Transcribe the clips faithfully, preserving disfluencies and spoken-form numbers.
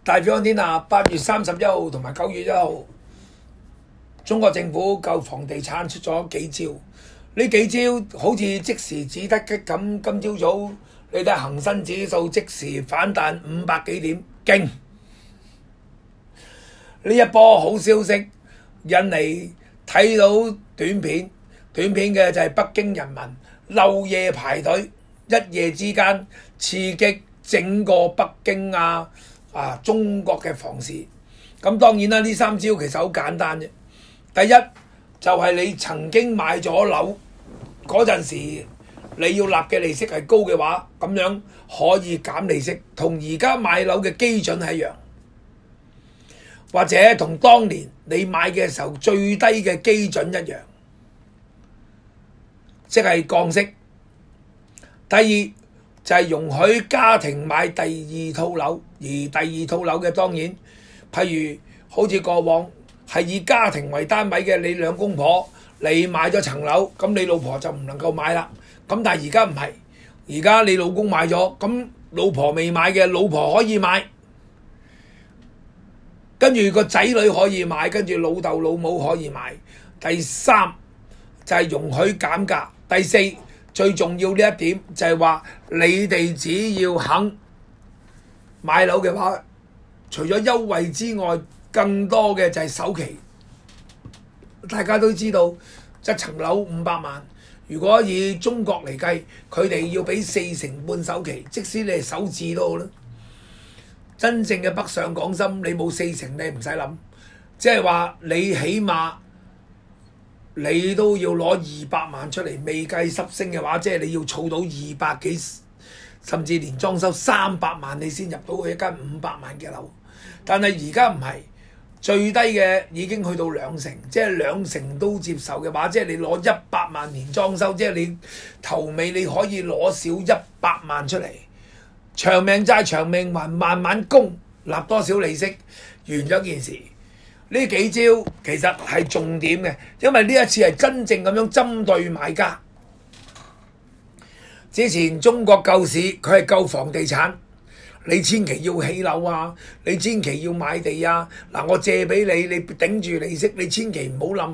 大表安天下，八月三十一號同埋九月一號，中國政府救房地產出咗幾招，呢幾招好似即時指得擊咁。今朝早你睇恒生指數即時反彈五百幾點，勁！呢一波好消息引嚟睇到短片，短片嘅就係北京人民漏夜排隊，一夜之間刺激整個北京啊！啊！中國嘅房市，咁當然啦，呢三招其實好簡單啫。第一就係、是、你曾經買咗樓嗰陣時，你要納嘅利息係高嘅話，咁樣可以減利息，同而家買樓嘅基準係一樣，或者同當年你買嘅時候最低嘅基準一樣，即係降息。第二就係容許家庭買第二套樓，而第二套樓嘅當然，譬如好似過往係以家庭為單位嘅，你兩公婆你買咗層樓，咁你老婆就唔能夠買啦。咁但係而家唔係，而家你老公買咗，咁老婆未買嘅，老婆可以買，跟住個仔女可以買，跟住老豆老母可以買。第三就係容許減價。第四最重要呢一點就係話，你哋只要肯買樓嘅話，除咗優惠之外，更多嘅就係首期。大家都知道，一層樓五百萬，如果以中國嚟計，佢哋要俾四成半首期，即使你係首置都好啦。真正嘅北上廣深，你冇四成你唔使諗，即係話你起碼你都要攞二百萬出嚟，未計濕升嘅話，即係你要儲到二百幾，甚至連裝修三百萬你先入到去一間五百萬嘅樓。但係而家唔係，最低嘅已經去到兩成，即係兩成都接受嘅話，即係你攞一百萬年裝修，即係你頭尾你可以攞少一百萬出嚟，長命債長命還，慢慢供，納多少利息，完咗件事。呢幾招其實係重點嘅，因為呢一次係真正咁樣針對買家。之前中國救市，佢係救房地產，你千祈要起樓啊，你千祈要買地啊。嗱，我借俾你，你頂住利息，你千祈唔好冧。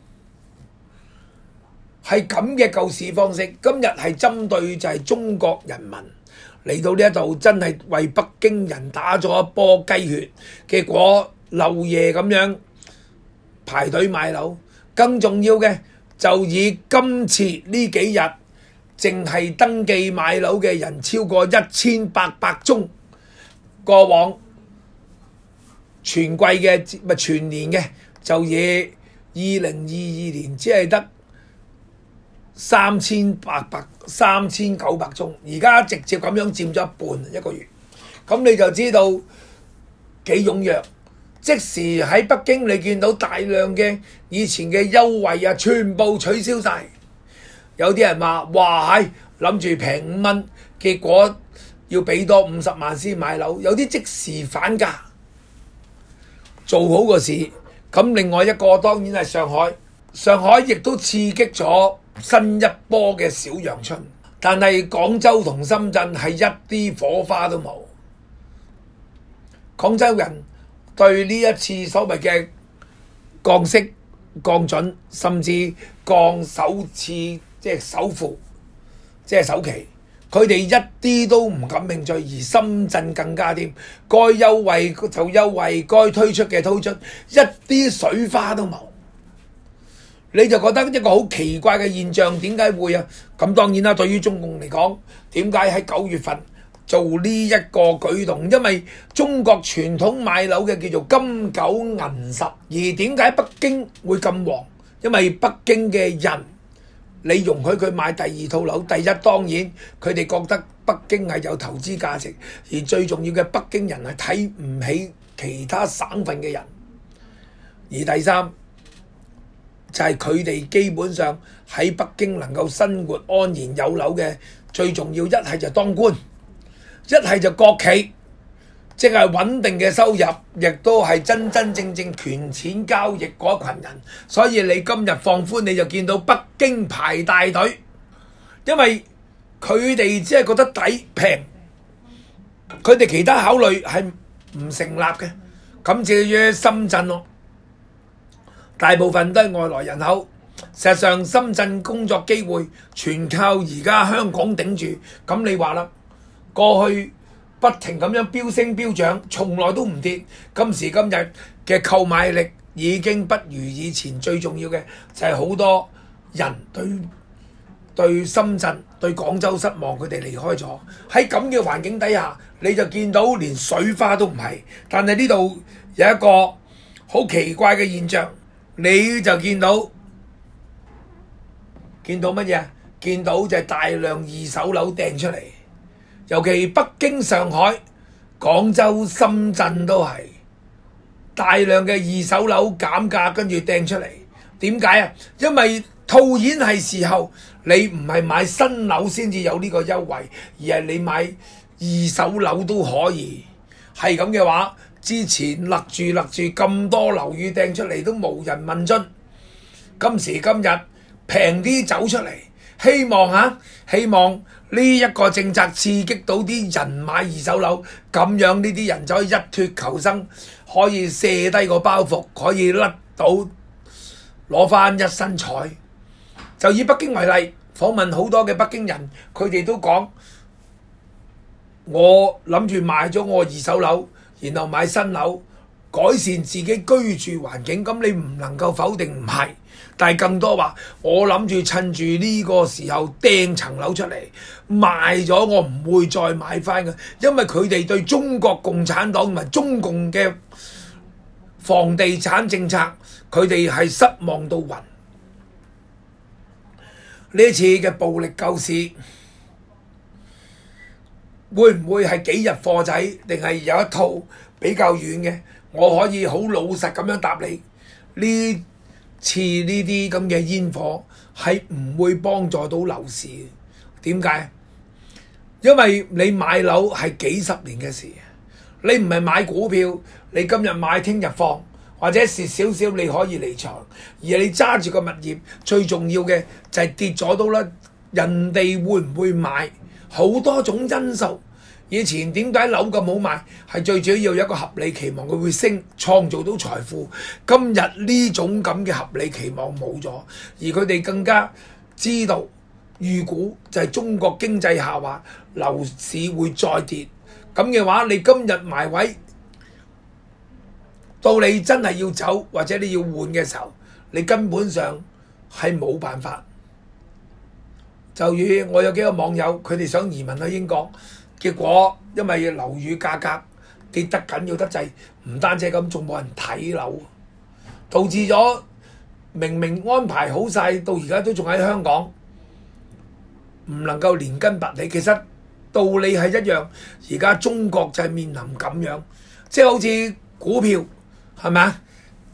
係咁嘅救市方式。今日係針對就係中國人民嚟到呢一度，真係為北京人打咗一波雞血，結果漏夜咁樣排隊買樓。更重要嘅就以今次呢幾日淨係登記買樓嘅人超過一千八百宗，過往全季嘅咪全年嘅就以二零二二年只係得三千八百三千九百宗，而家直接咁樣佔咗一半一個月，咁你就知道幾踴躍。即時喺北京你見到大量嘅以前嘅優惠啊，全部取消晒。有啲人話：哇，係諗住平五蚊，結果要俾多五十萬先買樓。有啲即時反價，做好個事。咁另外一個當然係上海，上海亦都刺激咗新一波嘅小陽春。但係廣州同深圳係一啲火花都冇。廣州人對呢一次所謂嘅降息、降準，甚至降首次即係首付，即係首期，佢哋一啲都唔感興趣，而深圳更加添，該優惠就優惠，該推出嘅推出，一啲水花都冇。你就覺得一個好奇怪嘅現象，點解會啊？咁當然啦，對於中共嚟講，點解喺九月份做呢一個舉動？因為中國傳統買樓嘅叫做金九銀十，而點解北京會咁旺？因為北京嘅人，你容許佢買第二套樓，第一當然佢哋覺得北京係有投資價值，而最重要嘅北京人係睇唔起其他省份嘅人，而第三就係佢哋基本上喺北京能夠生活安然有樓嘅，最重要一係就當官，一係就國企，即係穩定嘅收入，亦都係真真正正權錢交易嗰群人。所以你今日放寬，你就見到北京排大隊，因為佢哋只係覺得抵平，佢哋其他考慮係唔成立嘅。咁至於深圳咯，大部分都係外來人口。事實上，深圳工作機會全靠而家香港頂住。咁你話啦，過去不停咁樣飆升飆漲，從來都唔跌。今時今日嘅購買力已經不如以前。最重要嘅就係好多人對對深圳、對廣州失望，佢哋離開咗。喺咁嘅環境底下，你就見到連水花都唔係。但係呢度有一個好奇怪嘅現象，你就見到。見到乜嘢？見到就係大量二手樓掟出嚟，尤其北京、上海、廣州、深圳都係大量嘅二手樓減價，跟住掟出嚟。點解啊？因為套現係時候，你唔係買新樓先至有呢個優惠，而係你買二手樓都可以。係咁嘅話，之前勒住勒住咁多樓宇掟出嚟都無人問津。今時今日，平啲走出嚟，希望嚇、啊，希望呢一個政策刺激到啲人買二手樓，咁樣呢啲人就可以一脫求生，可以卸低個包袱，可以甩到攞翻一身彩。就以北京為例，訪問好多嘅北京人，佢哋都講：我諗住賣咗我二手樓，然後買新樓，改善自己居住環境。咁你唔能夠否定唔係。但係更多話，我諗住趁住呢個時候掟層樓出嚟賣咗，我唔會再買翻嘅，因為佢哋對中國共產黨同埋中共嘅房地產政策，佢哋係失望到暈。呢次嘅暴力救市，會唔會係幾日貨仔，定係有一套比較遠嘅？我可以好老實咁樣答你，呢似呢啲咁嘅煙火係唔會幫助到樓市嘅。點解？因為你買樓係幾十年嘅事，你唔係買股票，你今日買聽日放，或者蝕少少你可以離場，而你揸住個物業，最重要嘅就係跌咗都啦，人哋會唔會買？好多種因素。以前點解樓咁好賣？係最主要有一個合理期望佢會升，創造到財富。今日呢種咁嘅合理期望冇咗，而佢哋更加知道預估就係中國經濟下滑，樓市會再跌。咁嘅話，你今日埋位，到你真係要走或者你要換嘅時候，你根本上係冇辦法。就如我有幾個網友，佢哋想移民去英國。結果因為樓宇價格跌得緊要得滯，唔單止咁，仲冇人睇樓，導致咗明明安排好晒，到而家都仲喺香港，唔能夠連根拔起。其實道理係一樣，而家中國就係面臨咁樣，即係好似股票係咪啊？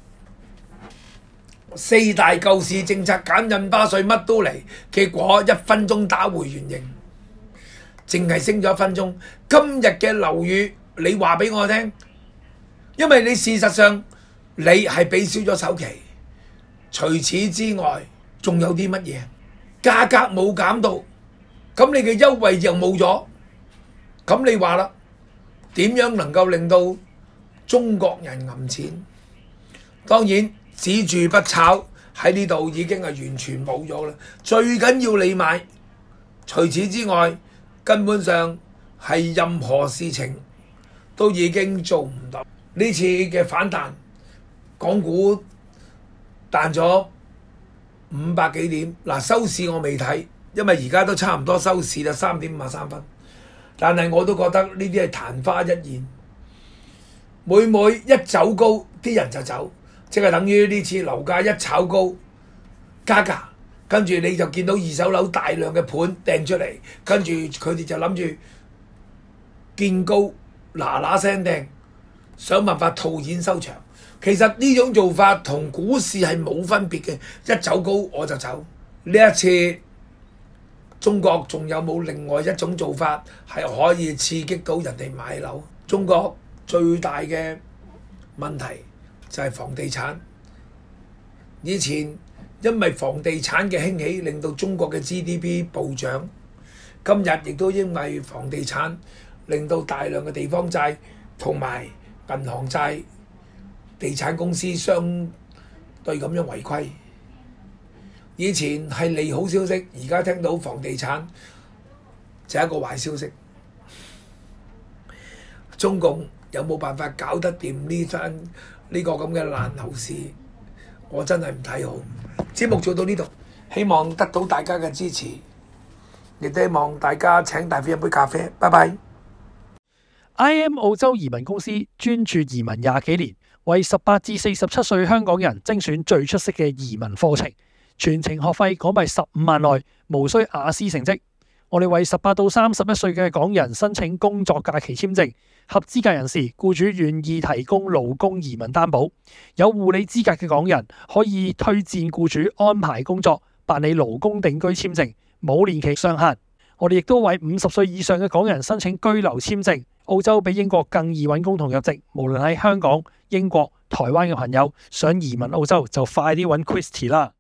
四大救市政策減印花稅乜都嚟，結果一分鐘打回原形。淨係升咗一分鐘。今日嘅樓宇，你話俾我聽，因為你事實上你係俾少咗首期，除此之外仲有啲乜嘢？價格冇減到，咁你嘅優惠又冇咗，咁你話啦，點樣能夠令到中國人揞錢？當然只住不炒喺呢度已經係完全冇咗啦。最緊要你買，除此之外，根本上係任何事情都已經做唔到。呢次嘅反彈，港股彈咗五百幾點，嗱收市我未睇，因為而家都差唔多收市啦，三點五十三分。但係我都覺得呢啲係曇花一現，每每一走高，啲人就走，即係等於呢次樓價一炒高，加價。跟住你就見到二手樓大量嘅盤掟出嚟，跟住佢哋就諗住見高嗱嗱聲掟，想辦法套現收場。其實呢種做法同股市係冇分別嘅，一走高我就走。呢一次中國仲有冇另外一種做法係可以刺激到人哋買樓？中國最大嘅問題就係房地產。以前因為房地產嘅興起，令到中國嘅 G D P 暴漲。今日亦都因為房地產，令到大量嘅地方債同埋銀行債、地產公司相對咁樣違規。以前係利好消息，而家聽到房地產就係一個壞消息。中共有冇辦法搞得掂呢單呢個咁嘅爛樓市？我真係唔睇好。節目做到呢度，希望得到大家嘅支持，亦都希望大家請大飛一杯咖啡。拜拜。 I M 澳洲移民公司專注移民廿幾年，為十八至四十七歲香港人精選最出色嘅移民課程，全程學費港幣十五萬內，無需雅思成績。我哋為十八到三十一歲嘅港人申請工作假期簽證，合資格人士僱主願意提供勞工移民擔保，有護理資格嘅港人可以推薦僱主安排工作，辦理勞工定居簽證，冇年期上限。我哋亦都為五十歲以上嘅港人申請居留簽證，澳洲比英國更易揾工同入籍。無論喺香港、英國、台灣嘅朋友想移民澳洲，就快啲揾 Christy 啦！